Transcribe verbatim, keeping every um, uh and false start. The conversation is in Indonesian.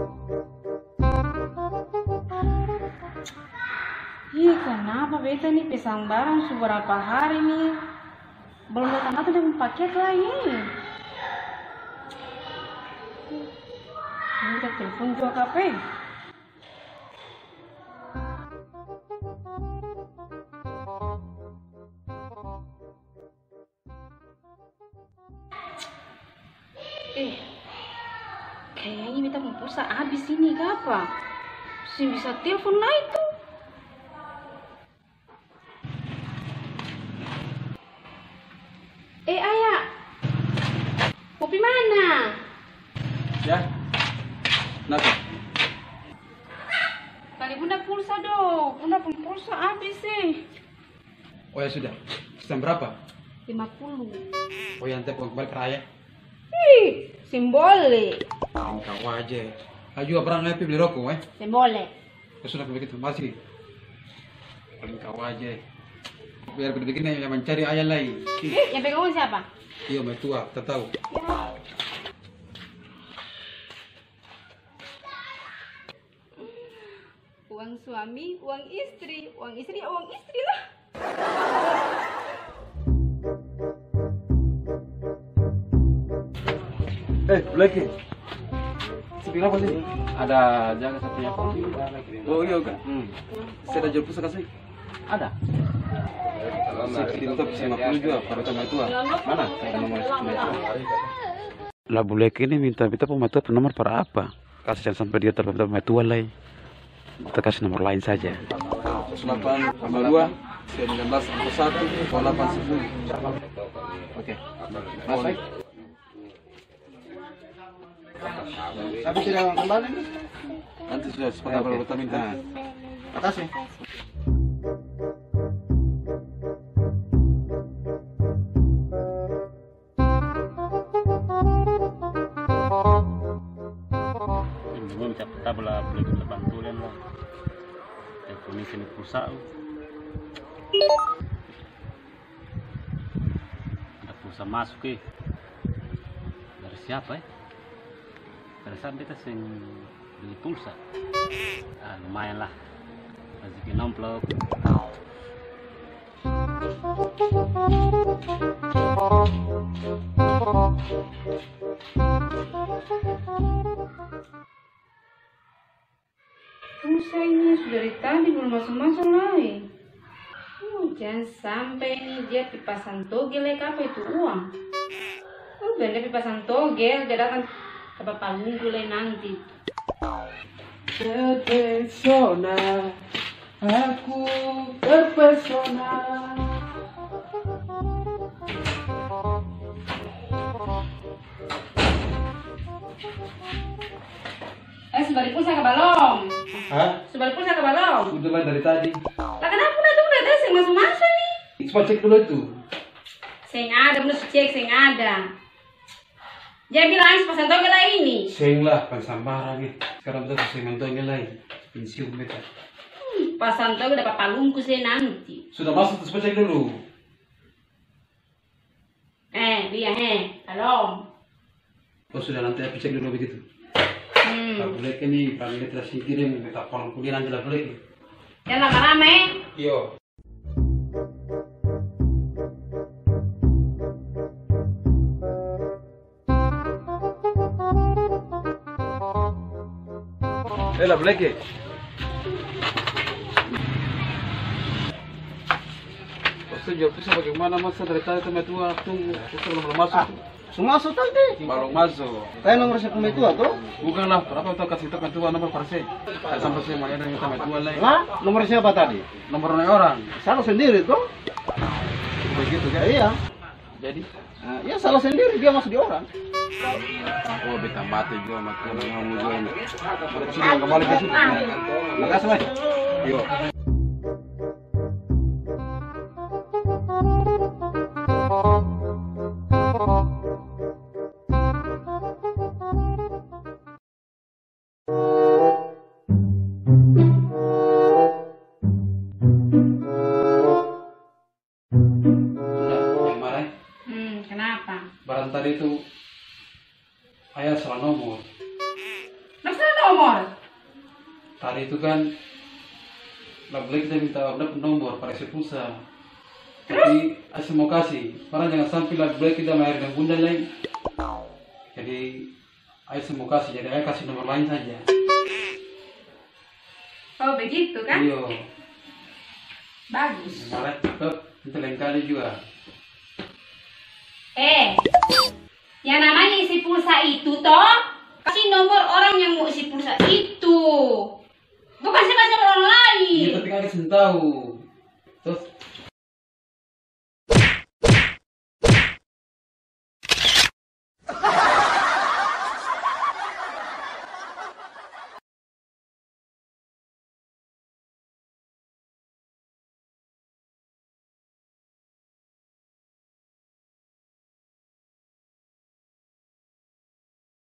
Ih, kenapa beta nih pesan barang beberapa hari nih belum datang atau dengan paket lagi. Minta telepon juga kape. Eh, kayaknya beta mau pulsa habis ini apa? Si bisa telepon lah itu. Eh ayah, mau pi mana? Ya, kenapa? Kali bunda pulsa dong, bunda pun pulsa habis sih. Oh ya sudah, sistem berapa? lima puluh. Oh yang telepon kembali ke raya? Ih, simbolik. Kau aja. Ayo juga berang lepi beli rokok, eh? Simbolik. Ya sudah begitu, masih. Kau aja. Biar begini yang mencari ayah lain. Eh, yang pegang uang siapa? Iya, mai tua, tak tahu. Ya. Uang suami, uang istri, uang istri, uang istri lah. Eh, Blacky. Sepi apa sih? Ada jaga satunya pun. Oh iya kan? Hmm. Saya ada jual pusaka sih. Ada. Saya kirim top lima puluh juga pada mai tua. Mana? Ada nomor mai tua. Lah Blacky ini minta minta pemain tua nomor para apa? Kasih sampai dia terbentuk pemain tua lagi. Kita kasih nomor lain saja. delapan tambah dua, sembilan belas tambah satu, delapan sepuluh. Oke. Masuk. Tapi sudah kembali nih. Nanti sudah sepakat kalau kita minta. Atas nih. Ini minta kita boleh boleh kita bantuin lah. Telepon ini sini pulsa. Ada pulsa masuk eh. Dari siapa eh? Dari saat kita sing beli pulsa. Ah, lumayan lah. Rezeki nomplok. Pulsa ini sudah dari tadi belum masuk-masuk lagi. Oh, jangan sampai ini dia pipasan togel like apa itu uang. Oh, benda pipasan togel jadi akan apa minggu lain nanti. Terpesona, aku terpesona. Eh, sebalik pulsa ke balong. Hah? Sebalik pulsa ke balong. Udah lah dari tadi. Lah kenapa udah tuh udah ada sing masuk-masuk nih? Coba cek dulu itu. Sing ada, belum cek sing ada. Dia bilang pesan togel lah ini. Seng lah, pansambaran nih. Sekarang kita seng mantongnya lagi. Pensiun beta. Hmm, pesan togel dapat palungku sih nanti. Sudah masuk, terus cek dulu. Eh, dia eh, tolong. Oh sudah, nanti aku cek dulu begitu. Hmm. Tak boleh ke nih, kalau kita terus kirim, kita kolom kuliah nanti lah boleh. Jangan lama-lama eh. Iya. Eh lah boleh ke? Maksudnya jual pisau bagaimana masa dari tadi teman tua tunggu, pisau belum belum masuk. Semua masuk tadi. Baru masuk. Saya nomor siapa itu tuh? Bukan lah, kenapa kita kasih teman tua nomor parse? Saya sampai saya mau ada teman tua lain. Lah, nomor siapa tadi? Nomor orang. Salah sendiri tuh. Begitu kan? Iya. Jadi, Nah, ya salah sendiri dia masuk di orang. oh beta mati juga makan mau juga ini. Sudah kembali ke situ. Makasih mas. Yo. Kenapa? Barang tadi itu ayah salah nomor. Masalah nomor. Tadi itu kan Labule kita minta dapat nomor pada isi pulsa. Tapi Aisyah mau kasih, karena jangan sampai Labule kita main dengan bunda lain. Jadi Aisyah mau kasih, jadi Aisyah kasih nomor lain saja. Oh begitu kan? Iya. Bagus. Malah tetap kita lain kali juga. Eh, yang namanya isi pulsa itu toh kasih nomor orang yang mau isi pulsa itu. Bukan saya kasih orang lain. Iya, tapi kan Aisyah tahu.